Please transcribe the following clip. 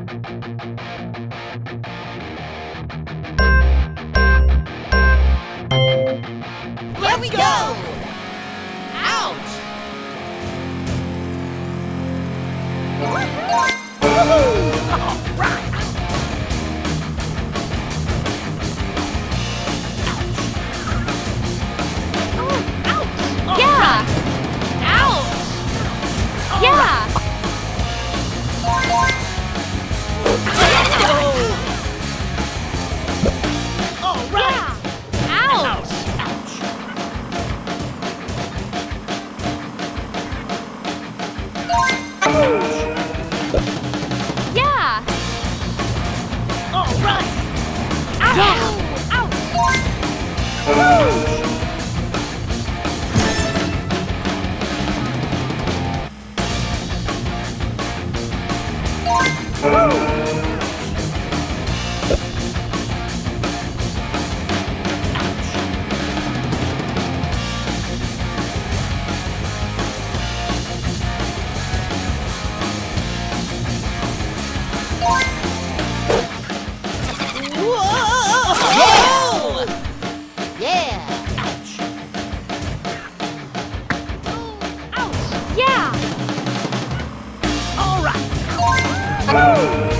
Here we go! Ouch! Woohoo! All right! Yeah! Ouch! Yeah! All right! Ouch! Yeah! All right! Yeah! Ouch! Whoa! Yeah! Yeah! All right!